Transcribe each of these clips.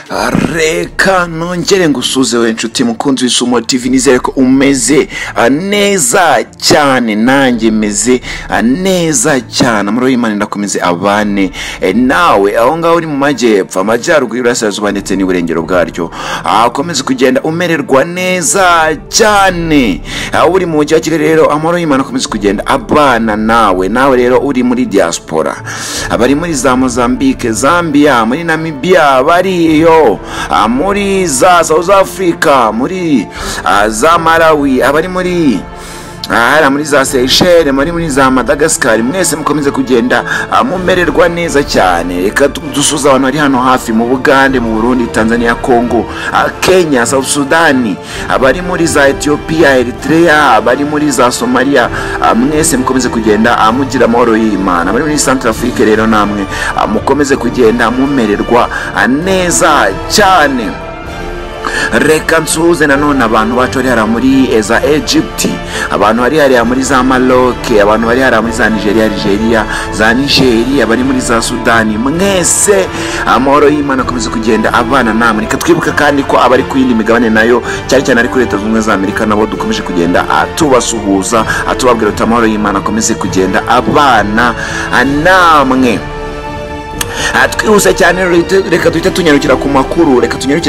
Reka nongere ngusuze we nshuti mukunzi w'Isumo TV, nizere ko umeze neza cyane, nanjye meze neza cyane. Muri Imana ndakomeze abane nawe aho ngaho uri mu majyepfo, amajyaruguru, y'Iburasirazuba ndetse n'Iburengero bwaryo. Akomeze kugenda umererwa neza cyane. Uri mu mujyi wa Kigali rero, amahoro y'Imana akomeze kugenda abana nawe rero uri muri diaspora, abari muri za Mozambique, Zambia, muri Namibia, bariyo muri za South Africa, muri za Malawi, abari muri za Seychelles, muri za Madagascar, mwese mukomeze kugenda mumererwa neza cyane. Reka dusuza abantu bari hano hafi mu Bugande, mu Burundi, Tanzania, Congo, Kenya, South Sudan, abari muri za Ethiopia, Eritrea, abari muri za Somalia, mwese mukomeze kugenda mugira amahoro y'Imana. Abari muri Central Africa rero namwe mukomeze kugenda mumererwa neza cyane. Reka nsuhuze nanone abantu bacu bari hariya muri za Egypt, abantu bari hariya muri za Maroc, abantu bari hariya muri za Nigeria, za Nigeria, bari muri za Sudani, mwese amahoro y'Imana akomeze kugenda abana namwe. Reka twibuka kandi ko abari ku yindi migabane nayo, cyane cyane ari kuri Leta Zunze Ubumwe za Amerika, nabo dukomeje kugenda tubasuhuza, tubabwira uti amahoro y'Imana akomeze kugenda abana namwe. Twihuse cyane, reka duhita tunyarukira ku makuru.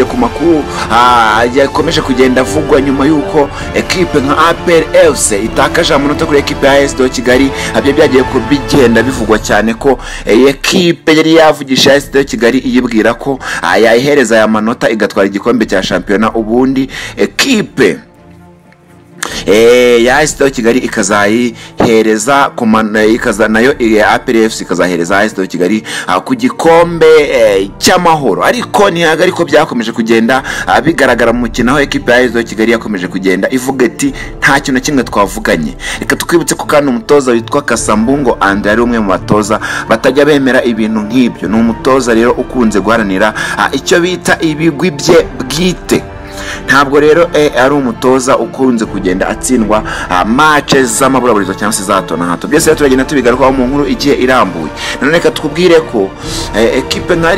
Yakomeje kugenda avugwa nyuma yuko ekipe nka APR FC itakaje amanota kuri ekipe ya AS Kigali. Abyo byagiye kubigenda bivugwa cyane ko ekipe yari yavugisha AS Kigali iyibwira ko yayihereza aya manota igatwara igikombe cya shampiyona, ubundi ekipe ya AS Kigali ikazayihereza nayo APR FC ikazahereza AS Kigali ku gikombe cy'amahoro. Ariko ntiyaga ariko byakomeje kugenda bigaragara mu mukino, aho ekipe ya AS Kigali yakomeje kugenda ivuga ati nta kintu na kimwe twavuganye. Reka twibutse ko kandi umutoza witwa Kasambungo Andre ari umwe mu batoza batajya bemera ibintu nk'ibyo. Ni umutoza rero ukunze guharanira icyo bita ibigwi bye bwite. Ntabwo rero ari umutoza ukunze kugenda atsindwa matches z'amaburaburizo cyangwa se za hato na hato. Byose turagenda tubigarukaho mu nkuru igiye irambuye. None reka tukubwire ko ekipe nka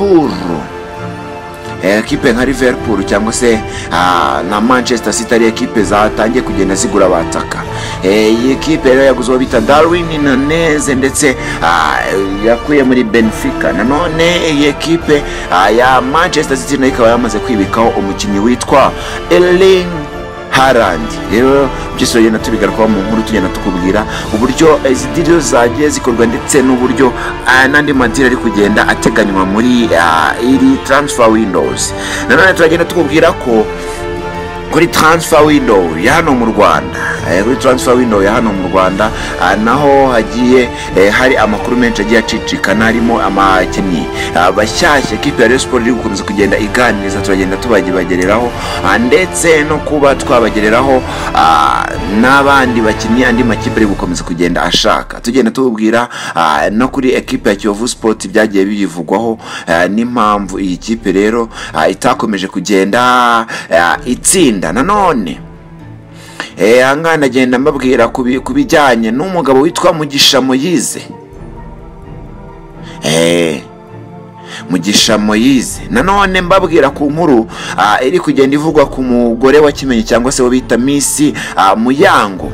Liverpool cyangwa se na Manchester City ari ekipe zatangiye kugenda zigura abataka. Iyi ekipe rero yaguze bita Darwin Nunez ndetse yakuye muri Benfica. Nanone iyi ekipe ya Manchester City nayo ikaba yamaze kwibikaho umukinnyi witwa Erling Haaland. Rero byose tugenda tubigarukaho mu nkuru, tugenda tukubwira uburyo izi deal zagiye zikorwa ndetse n'uburyo n'andi madira ari kugenda ateganywa muri iri transfer windows. Nanone turagenda tukubwira ko kuri transfer window ya hano mu Rwanda, naho hagiye hari amakuru menshi agiye acicikana, harimo amakinnyi bashyashya ekipe ya Rayon Sports iri gukomeza kugenda iganiriza. Turagenda tubagereraho ndetse no kuba twabagereraho n'abandi bakinnyi andi makipe ari gukomeza kugenda ashaka. Tugenda tububwira no kuri ekipe ya Kiyovu Sport byagiye bivugwaho n'impamvu iyi kipe rero itakomeje kugenda itsinda. Nanone angana agenda mbabwira kubijyanye n'umugabo witwa Mugisha Moise. Nanone mbabwira ku nkuru iri kugenda ivugwa ku mugore wa Kimenyi cyangwa se wo bita Miss Muyango.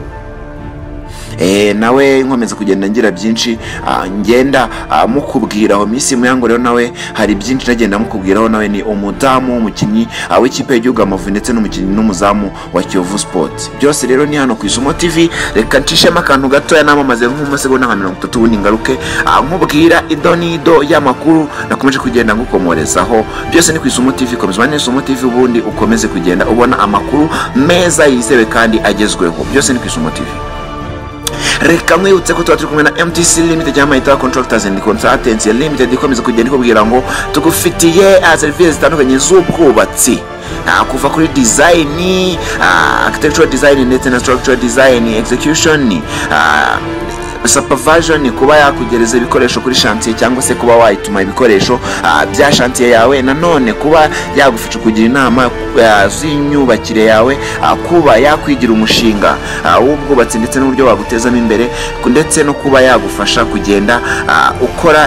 Nawe nkomeza kugenda ngira byinshi ngenda mukubwiraho. Miss Muyango rero nawe hari byinshi nagenda mukubwiraho. Nawe ni umudamu w'umukinnyi w'ikipe y'igihugu Amavubi ndetse n'umukinnyi n'umuzamu wa Kiyovu Sport. Byose rero ni hano ku Isumo TV. Reka ncishemo akantu gatoya namamaze nk'umusegonda nka 30 ubundi ngaruke nkubwira idonido y'amakuru nakomeje kugenda ngukomorezaho. Byose ni ku Isumo TV. Komeza na Isumo TV ubundi ukomeze kugenda ubona amakuru meza yizewe kandi agezweho. Byose ni ku Isumo TV. Reka mwibutse ko tuba turi kumwe na MTC Limited cyangwa Ita Contractors and Consultants Limited, ikomeza kugenda ikubwira ngo tugufitiye services zitandukanye z'ubwubatsi, kuva kuri design, architectural design ndetse na structural design, execution, supervision kuba yakugereza ibikoresho kuri chantier cyangwa se kuba wayituma ibikoresho bya chantier yawe, nanone kuba yagufasha kugira inama z'inyubakire yawe, kuba yakwigira umushinga w'ubwubatsi ndetse n'uburyo wagutezamo imbere, ndetse no kuba yagufasha kugenda ukora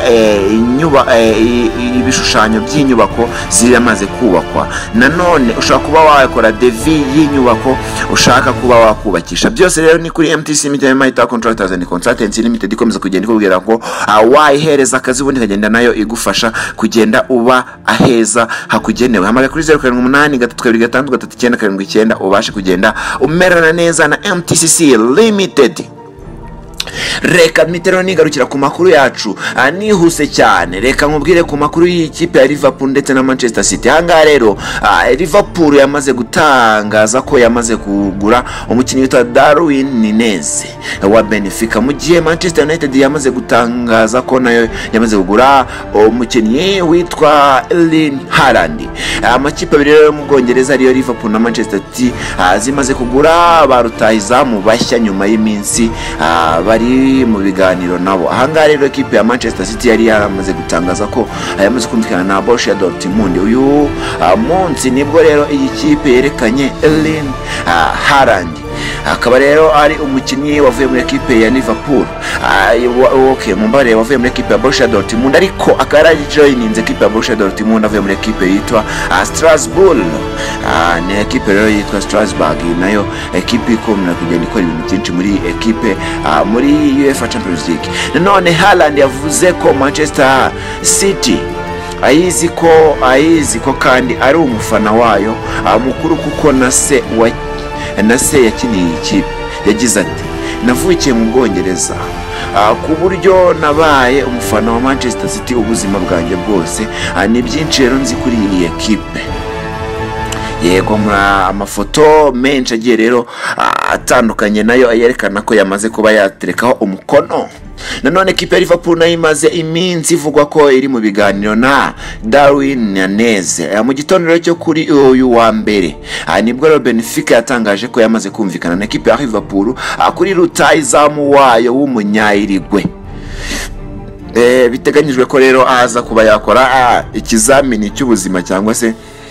ibishushanyo by'inyubako ziramaze kubakwa. Nanone ushaka kuba wakora devi y'inyubako ushaka kuba wakubakisha. Byose rero ni kuri MTC Mighty Contractors and Consultants Limited ikomeza kugenda ikubwira ko wayihereza akazi ubundi kagenda nayo igufasha kugenda uba aheza hakugenewe. Hamagara kuri 0783263979 ubashe kugenda umerana neza na MTCC Limited. Reka mitero nigarukira ku makuru yacu nihuse cyane. Reka nkubwire ku makuru y'ikipe ya Liverpool ndetse na Manchester City. Hanga rero Liverpool yamaze gutangaza ko yamaze kugura umukinnyi witwa Darwin Nunez wa Benfica, mu gihe Manchester United yamaze gutangaza ko nayo yamaze kugura umukinnyi witwa Erling Haaland. Amakipe abiri rero mu Bwongereza ariyo Liverpool na Manchester City zimaze kugura barutahizamu bashya nyuma y'iminsi bari mu biganiro nabo. Ahanga rero ekipe ya Manchester City yari yaramaze gutangaza ko yamaze kumvikana na Borussia Dortmund. Uyu munsi nibwo rero iyi kipe yerekanye Erling Haaland, akaba rero ari umukinnyi wavuye muri ekipe ya Liverpool, mumbare wavuye muri ekipe ya Borussia Dortmund, ariko akaba joininze ekipe ya Borussia Dortmund avuye muri ekipe yitwa Strasbourg. Ni ekipe rero yitwa Strasbourg, nayo ekipe ikomeye kugenda ikora ibintu byinshi muri ekipe muri UEFA Champions League. Nanone Haaland yavuze ko Manchester City ayizi ko kandi ari umufana wayo mukuru, kuko na se yakiniye ikipe. Yagize ati, navukiye mu Bwongereza ku buryo nabaye umufana wa Manchester City ubuzima bwanjye bwose, ni byinshi rero nzi kuri iyi ekipe. Yego amafoto menshi agiye rero atandukanye nayo yerekana ko yamaze kuba yaterekaho umukono. Nanone ekipe ya Liverpool nayo imaze iminsi ivugwa ko iri mu biganiro na Darwin Nunez. Mu gitondo cyo kuri uyu wa mbere nibwo rero Benfica yatangaje ko yamaze kumvikana na ekipe ya Liverpool kuri rutahizamu wayo w'umunyayirigwe. Biteganyijwe ko rero aza kuba yakora ikizamini cy'ubuzima cyangwa se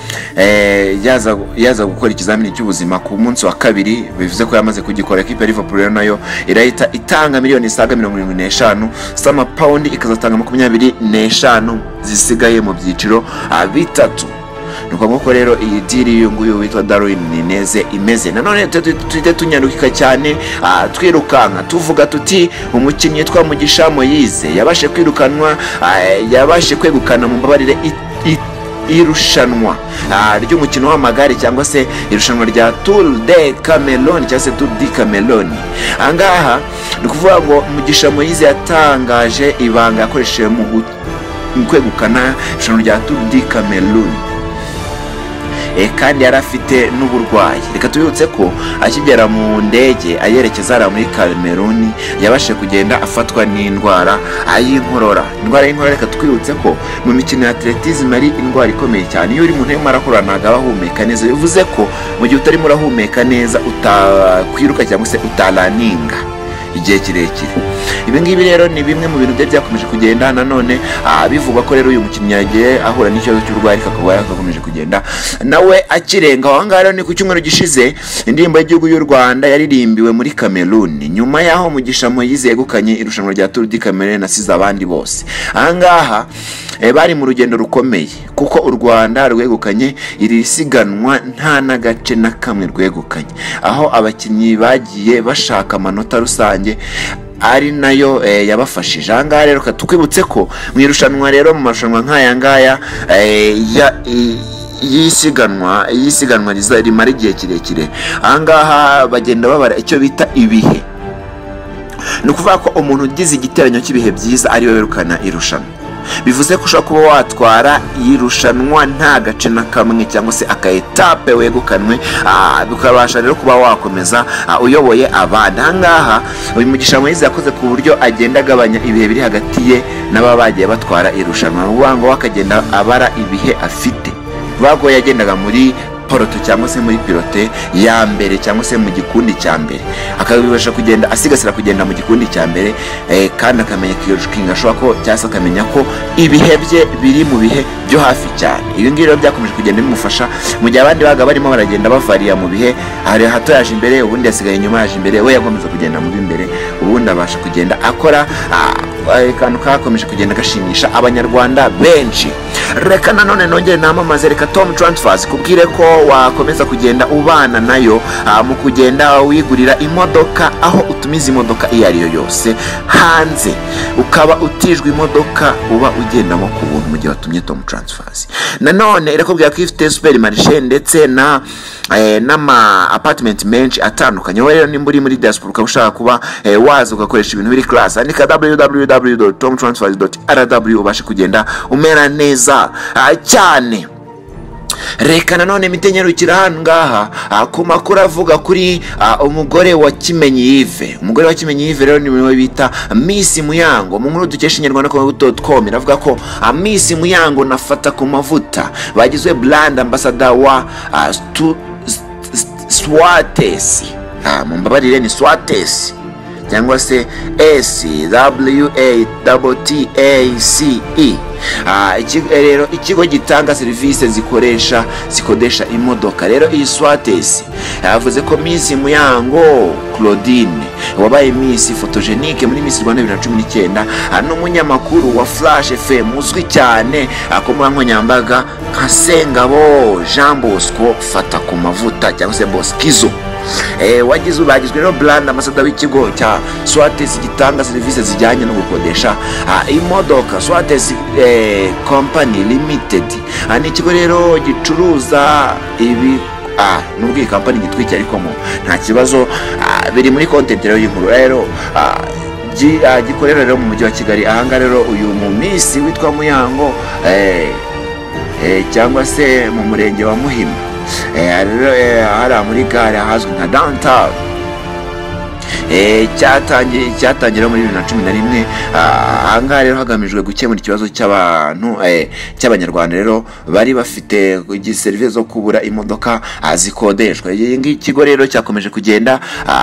yaza gukora ikizamini cy'ubuzima ku munsi wa kabiri. Bivuze ko yamaze kugikora. Ekipe ya Liverpool rero nayo irahita itanga miliyoni isaga 75 z'amapawundi, ikazatanga 25 zisigaye mu byiciro bitatu. Nuko ngoko rero iyi diri y'uyu witwa Darwin Nunez imeze. Nanone tujye tunyarukika cyane twirukanka tuvuga tuti umukinnyi witwa Mugisha Moise yabashe kwirukanwa, yabashe kwegukana mu mbabarire irushanwa ry'umukino w'amagare cyangwa se irushanwa rya Tour de Cameroon cyangwa se Tour de Cameroon. Angaha ni kuvuga ngo Mugisha Moise yatangaje ibanga yakoresheje mu kwegukana irushanwa rya Tour de Cameroon, kandi yarafite n'uburwayi. Reka tubibutse ko akigera mu ndege ayerekeza muri Cameroon yabashe kugenda afatwa n'indwara y'inkorora. Indwara y'inkorora, reka twibutse ko mu mikino ya atletism ari indwara ikomeye cyane. Iyo uri mu ntema arakora ntago abahumeka neza, bivuze ko mu gihe utarimo urahumeka neza utakwiruka cyangwa se utalaninga igihe kirekire. Ibi ngibi rero ni bimwe mu bintu byakomeje kugenda. Nanone bivugwa ko rero uyu mukinnyi yagiye ahura n'ikibazo cy'urwayi akaba yakakomeje kugenda nawe akirenga. Aho ngaho ni ku cyumweru gishize indirimbo y'igihugu y'u Rwanda yaririmbiwe muri Cameroon, nyuma yaho Mugisha Moise yegukanye irushanwa rya Tour de Cameroon asize abandi bose. Aha ngaha bari mu rugendo rukomeye kuko u Rwanda rwegukanye iri siganwa nta n'agace na kamwe rwegukanye, aho abakinnyi bagiye bashaka amanota rusange ari nayo yabafashije. Aha ngaha rero tukwibutse ko mu irushanwa rero mu marushanwa nk'aya ngaya y'isiganwa rimara igihe kirekire, aha ngaha bagenda babara icyo bita ibihe. Ni ukuvuga ko umuntu ugize igiteranyo cy'ibihe byiza ariwe werukana irushanwa. Bivuze ko ushobora kuba watwara irushanwa nta gace na kamwe cyangwa se akaetape wegukanwe, bikabasha rero kuba wakomeza uyoboye abandi. Aha ngaha uyu Mugisha Moise yakoze ku buryo agenda agabanya ibihe biri hagati ye n'aba bagiye batwara irushanwa, ngo akagenda abara ibihe afite. Bago yagendaga muri poroto cyangwa se muri pilote ya mbere cyangwa se mu gikundi cya mbere, akabibasha kugenda asigasira kugenda mu gikundi cya mbere, kandi akamenya kinga ashobora ko cyangwa se akamenya ko ibihe bye biri mu bihe byo hafi cyane. Ibi ngibi rero byakomeje kugenda bimufasha mu gihe abandi baga barimo baragenda bavariya mu bihe, hari hato yaje imbere ubundi yasigaye inyuma, yaje imbere we yagomeza kugenda mu imbere, ubundi abasha kugenda akora akantu kakomeje kugenda gashimisha abanyarwanda benshi. Reka nanone nongere namamaze, reka Tom Transfers kubwire ko wakomeza kugenda ubana nayo mu kugenda wigurira imodoka aho utumiza imodoka iyo ari yo yose hanze, ukaba utijwe imodoka uba ugendamo ku buntu mu gihe watumye Tom Transfers. Nanone irakubwira ko ifite supermarché ndetse n'ama apartment menshi atandukanye. Wowe rero nimba uri muri diaspora ukaba ushaka kuba waza ugakoresha ibintu biri class, andika www.tomtransfers.rw ubashe kugenda umera neza cyane. Reka nanone mitenyerukira hangaha ku makuru avuga kuri umugore wa Kimenyi Yves. Umugore wa Kimenyi Yves rero ni we bita Miss Muyango. Mu nkuru dukesha inyarwanda.com iravuga ko Miss Muyango nafata ku mavuta bagizwe brand ambassador wa Swates. Mumbabarire ni Swates cyangwa se SWATACE. Rero ikigo gitanga serivisi zikodesha imodoka. Rero iyi Swates yavuze ko Miss Muyango Claudine wabaye Miss Photogenique muri Miss Rwanda 2019 n'umunyamakuru wa Flash FM uzwi cyane akomwa nkonyambaga nka Sengabo Jean Bosco fata ku mavuta cyangwa se Boskizo. Bagizwe rero brand ambassador w'ikigo cya Swates gitanga serivisi zijyanye no gukodesha imodoka. Swates Company Limited ni ikigo rero gicuruza ibi nubwo iyi company gitwikira ariko nta kibazo, biri muri content rero y'inkuru. Rero gikorera rero mu mujyi wa Kigali. Ahanga rero uyu mu Miss witwa Muyango cyangwa se mu murenge wa Muhima, hari muri gare hazwi nka downtown. Cyatangira muri 2011. Ahangaha rero hagamijwe gukemura ikibazo cy'abanyarwanda rero bari bafite serivisi zo kubura imodoka zikodeshwa. Iki kigo rero cyakomeje kugenda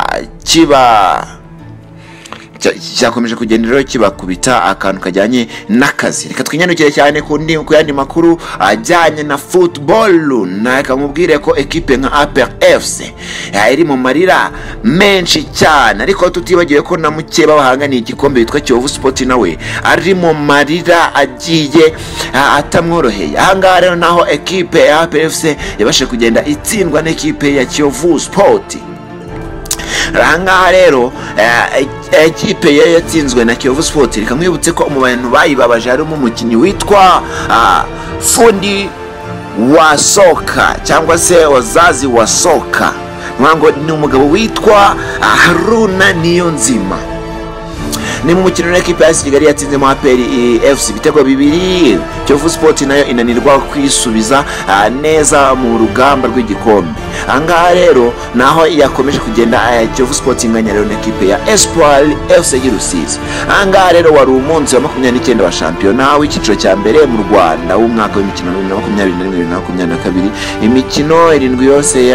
rero kibakubita akantu kajyanye n'akazi. Reka twinyandukire cyane ku yandi makuru ajyanye na football. Nakamubwire ko equipe nka APR FC iri mu marira menshi cyane, ariko tutibagiwe ko na mukeba bahanganiye igikombe bitwa Kiyovu Sport nawe ari mu marira agiye atamworoheye. Ahangaha rero naho equipe ya APR FC yabashe kugenda itsindwa n'equipe ya Kiyovu Sport. Ahangaha rero equipe yatsinzwe na Kiyovu Sport. Rikamwibutse ko mu bantu bayibabaje harimo umukinnyi witwa fundi wa soka cyangwa se wazazi wa soka, mwango ni umugabo witwa Haruna Niyonzima. Ni mu mukino w'equipe ya Kigali yatsinzemo APR FC ibitego 2. Kiyovu Sport nayo inanirwa kwisubiza neza mu rugamba rw'igikombe. Ahangaha rero naho yakomeje kugenda Kiyovu Sport inganya rero n'equipe ya Espoir FC Rusizi. Ahangaha rero wari umunsi wa 29 wa shampiyona w'icyiciro cya mbere mu Rwanda w'umwaka w'imikino 2021-2022. Imikino 7 yose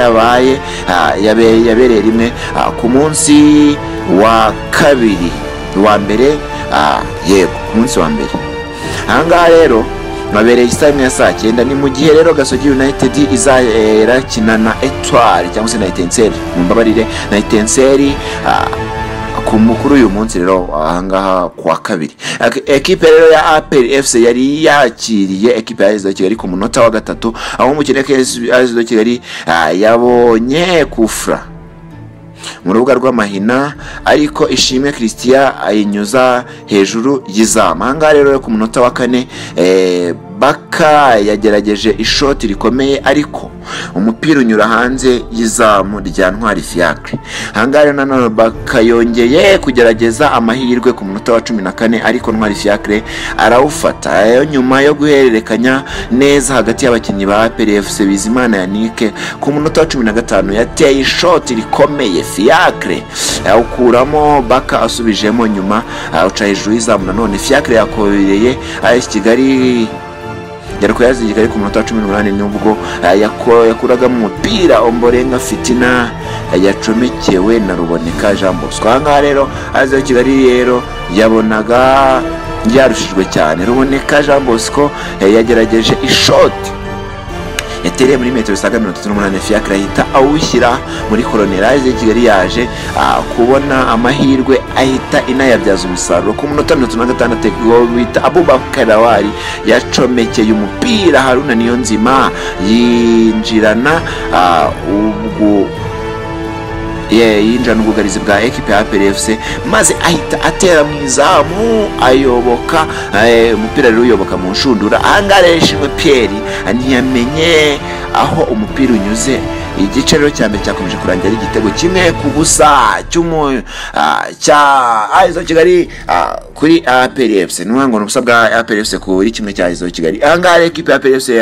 yabereye rimwe ku munsi wa kabiri wa mbere, yego umunsi wa mbere. Ahangaha rero mabereye isaha ya saa 9. Ni mu gihe rero Gasogi United izarakina na Etoile cyangwa se na Etincelle. Mumbabarire na Etincelle ku mukuru uyu munsi rero ahangaha kwa kabiri. Equipe rero ya APR FC yari yakiriye equipe ya AS Kigali ku munota wa 3, aho umukino wa AS Kigali yabonye kufra mu rubuga rw'amahina, ariko Ishimwe Christian ayinyuza hejuru y'izama. Ahangaha rero ku munota wa 4 Baka yagerageje ishoti rikomeye ariko umupira unyura hanze y'izamu rya Ntwari Fiacre. Ahangaha rero nanone Baka yongeye kugerageza amahirwe ku munota wa 14 ariko Ntwari Fiacre arawufata. Nyuma yo guhererekanya neza hagati y'abakinnyi ba APR FC, Bizimana Yannick ku munota wa 15 yateye ishoti rikomeye, Fiacre awukuramo, Baka asubijemo nyuma uca hejuru y'izamu. Nanone Fiacre yakobereye AS Kigali yari kuyaza Kigali ku munota 18 nubwo yakuragamo umupira Ombolenga Fitina yacomekewe na Ruboneka Jean Bosco. Aha rero aza Kigali rero yabonaga yarushijwe cyane. Ruboneka Jean Bosco yagerageje ishoti yatereye muri metero saga 38 Fiacre ahita awushyira muri Colonelage Kigali yaje kubona amahirwe ahita inayabyaza umusaruro ku munota 36 go bita Abubakar Awari yacomekeye umupira Haruna Niyonzima yinjirana ubwo yinjana ubugarizi bwa equipe ya APR-FC maze ahita atera mu izamu ayoboka umupira rero uyoboka mu nshundura. Angareshimwe Pierre ntiyamenye aho umupira unyuze. Igice rero cya mbere cyakomeje kurangira igitego kimwe ku busa cya Aizo Kigali kuri APR-FC. N'uwango n'ubusa bwa APR-FC kuri kimwe cya Aizo Kigali. Angare equipe ya APR-FC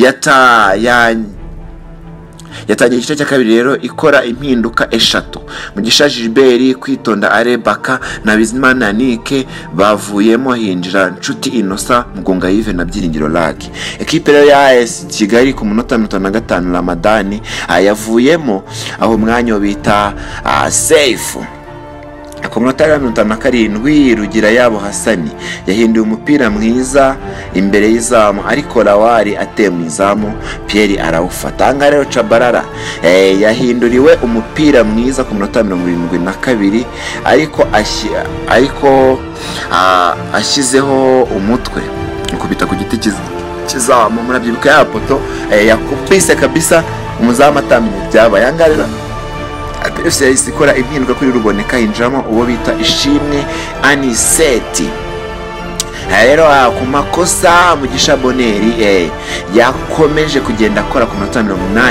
yatangiye igice cya kabiri rero ikora impinduka eshatu. Mugisha Gilbert, Kwitonda Arebaka na Bizimana Nike bavuyemo, hinjira Nshuti Innocent, Mugonga Yves na Byiringiro Laki. Equipe rero ya AS Kigali ku munota 55 Ramadani yavuyemo aho umwanya bita safe. Ku munota 57 Rugira yabo Hasani yahinduye umupira mwiza imbere y'izamu ariko Lawari ateye mu izamu Pierre arawufata. Anga rero Chabarara yahinduriwe umupira mwiza ku munota 72 ariko ashyizeho umutwe ukubita ku giti kizamu. Murabyibuka ya poto yakubise kabisa umuzamu atamenye byabaye. Anga rero APR-FC ikora impinduka kuri Ruboneka hinjiramo uwo bita Ishimwe Aniseti. Rero ku makosa Mugisha Boneri yakomeje kugenda akora ku minota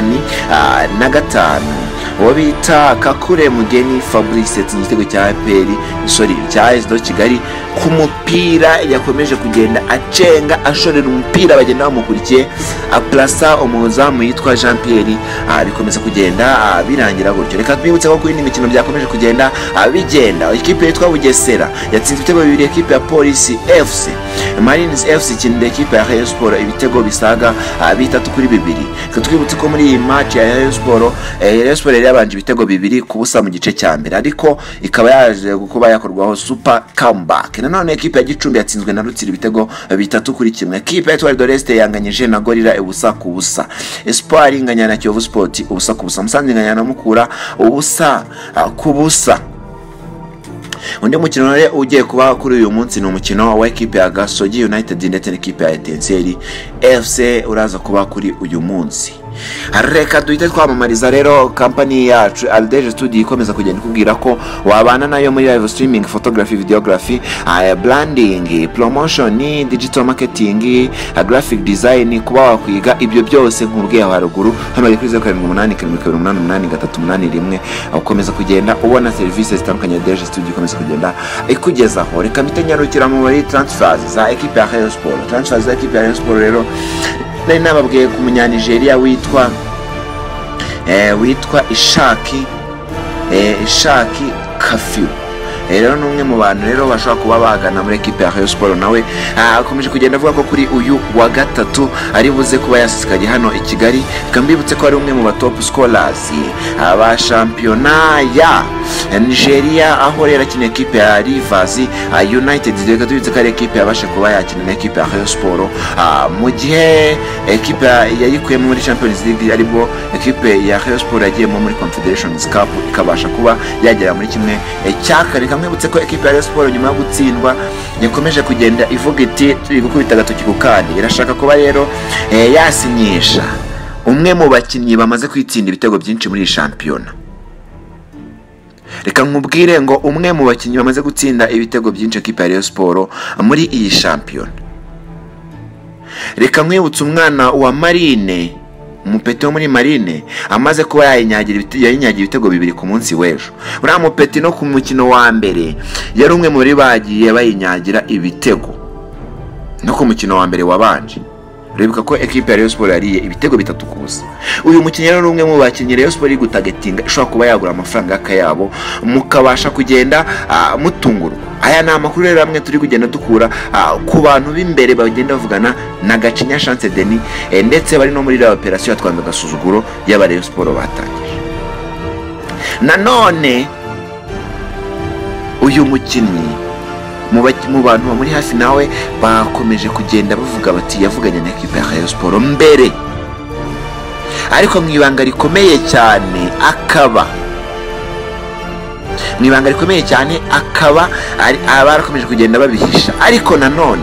85 uwo bita Kakure Mugeni Fabrice igitego cya APR cya AS Kigali ku mupira yakomeje kugenda acenga ashorera umupira bagenda bamukurikiye aplasa umuzamu yitwa Jean Pierre bikomeza kugenda birangira gutyo. Reka twibutse ko kuri imikino byakomeje kugenda bigenda. Ikipe yitwa Bugesera yatsinze ibitego bibiri ekipe ya Police FC. Marines FC ikindi ekipe ya Rayon Sport ibitego bisaga 3-2. Twibutse ko muri iyi match ya Rayon Sport yabanje ibitego bibiri ku busa mu gice cya mbere ariko ikaba yaje kuba yakorwaho super comeback. Nanone ekipe ya Gicumbi yatsinzwe na Rutsiro ibitego 3-1. Ekipe ya Etoile de l'Est yanganyije na Gorilla ubusa ku busa. Espoir inganya na Kiyovu Sport ubusa ku busa. Musanze inganya na Mukura ubusa ku busa. Undi mukino rero ugiye kuba kuri uyu munsi ni umukino wa ekipe ya Gasogi United ndetse n'ekipe ya Etincelle FC uraza kuba kuri uyu munsi. Reka duhite twamamariza rero company yacu Aldeje Studio ikomeza kugenda kubwira ko wabana nayo muri live streaming, photography, videography, branding, promotion, digital marketing, graphic design, kuba wakwiga ibyo byose nk'ubwiye haruguru hano kuri 0788888381 ukomeza kugenda ubona services zitandukanye Aldeje Studio ikomeza kugenda ikugezaho. Reka mitanyarukira mu bari transfers za equipe ya Rayon Sport. Transfers za equipe ya Rayon Sport rero nari nababwiye ku munyanigeria witwa Ishaki Kafiu. Rero numwe mu bantu rero bashaka kuba bagana muri equipe ya Rayon Sport. Nawe akomeje kugenda avuga ko kuri uyu wa gatatu ari buze kuba yasikaje hano i Kigali. Kambibutse ko ari umwe mu top scholars aba championnat ya Nigeria aho rero akina equipe ya Rivers United. Reka tubitse ko ari equipe yabashe kuba yakina na equipe ya Rayon Sport mu gihe equipe yayikuye muri Champions League aribwo equipe ya Rayon Sport yagiye muri Confederations Cup ikabasha kuba yagera muri kimwe cyakare. Mwibutse ko equipe ya Rayon Sport nyuma yo gutsindwa yakomeje kugenda ivuga iti turi gukubita agatoki ku kandi. Irashaka kuba rero yasinyisha umwe mu bakinnyi bamaze kwitsinda ibitego byinshi muri shampiyona. Reka nkubwire ngo umwe mu bakinnyi bamaze gutsinda ibitego byinshi equipe ya Rayon Sport muri iyi shampiyona. Reka mwibutse umwana wa Marine, umupeti wo muri Marine amaze kuba yayinyagira ibitego bibiri ku munsi w'ejo. Uriya mupeti no ku mukino wa mbere yari umwe muri bagiye bayinyagira ibitego no ku mukino wa mbere wabanje. Rebuka ko equipe ya Rayon Sport yariye ibitego 3 kubusa. Uyu mukinnyi rero umwe mu bakinnyi Rayon Sport igutagetinga ishobora kuba yagura amafaranga yakayabo mukabasha kugenda mutungurwa. aya ni amakuru rero amwe turi kugenda dukura ku bantu b'imbere bagenda bavugana na Gacinya Chance Denis ndetse bari no muri la operation yatwanze gasuzuguro y'aba Rayon Sport batangije. Nanone uyu mukinnyi mu bantu muri hafi nawe bakomeje kugenda bavuga bati yavuganye na equipe ya Rayon Sport mbere, ariko mu ibanga rikomeye cyane akaba barakomeje kugenda babihisha. Ariko nanone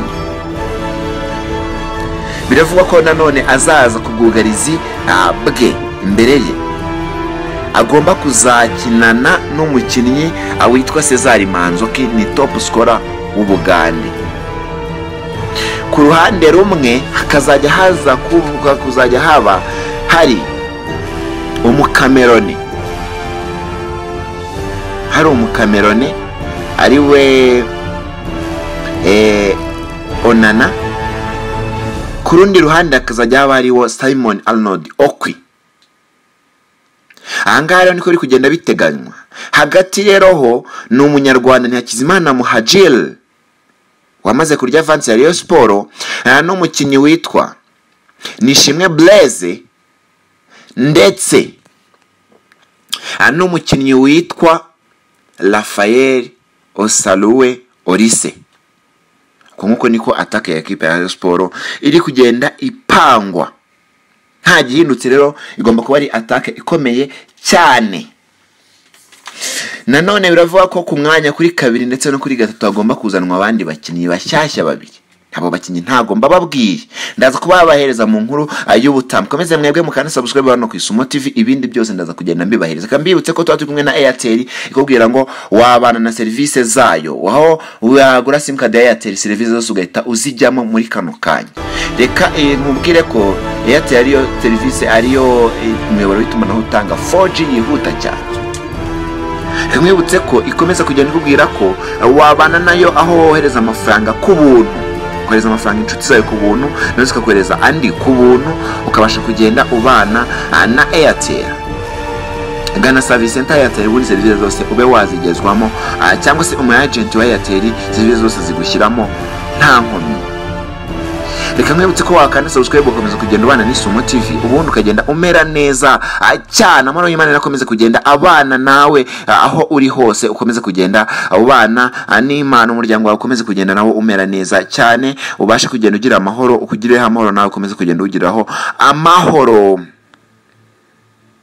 biravugwa ko nanone azaza ku bwugarizi bwe imbere ye agomba kuzakinana n'umukinnyi witwa Cesar Manzoki, ni top scorer w'Ubugande. Ku ruhande rumwe kuzajya haba hari umukameroni ari we Onana. Ku rundi ruhande hakazajya haba hariho Simon Arnold Okwi. Ahangaha rero niko biri kugenda biteganywa. Hagati rero ho ni umunyarwanda ni Hakizimana Muhajir wamaze kurya avance ya Rayon Sport, n'umukinnyi witwa Nishimwe Blaise ndetse n'umukinnyi witwa Raphael Osaluwe Orise. Nkuko niko ataka ya equipe ya Rayon Sport iri kugenda ipangwa. Nta gihindutse rero, igomba kuba ari atake ikomeye cyane. Nanone biravuga ko ku mwanya kuri 2 ndetse no kuri 3 agomba kuzanwa abandi bakinnyi bashyashya babiri. Abo bakinnyi ntago mbababwiye, ndaza kuba bahereza mu nkuru y'ubutamu. Komeze mwebwe mukana subscribe hano ku Isumo TV, ibindi byose ndaza kugenda mbibahereza. Kambibutse ko twari kumwe na Airtel ikubwira ngo wabana na service zayo, waho wagura sim card ya Airtel, service zose ugahita uzijyamo muri kano kanya. Reka mubwire ko Airtel ariyo service ariyo umuyoboro w'itumanaho utanga 4G yihuta cyane. Mwibutse ko ikomeza kugenda ikubwira ko wabana nayo aho wohereza amafaranga ku buntu, kohereza amafaranga inshuti zawe ku buntu, nazo zikakohereza andi ku buntu, ukabasha kugenda ubana na Airtel. Gana service center ya Airtel buri service zose ube wazigezwamo, cyangwa se umu agent wa Airtel service zose zigushyiramo nta nkomyi. Reka mwibutse ko wakanda subscribe ukomeza kugenda ubana n'Isumo TV, ubundi ukagenda umera neza cyane. Amaro y'Imana nakomeza kugenda abana nawe aho uri hose, ukomeza kugenda ubana n'Imana, umuryango wawe ukomeza kugenda nawo umera neza cyane, ubashe kugenda ugira amahoro, ukugireho amahoro nawe ukomeza kugenda ugiraho amahoro.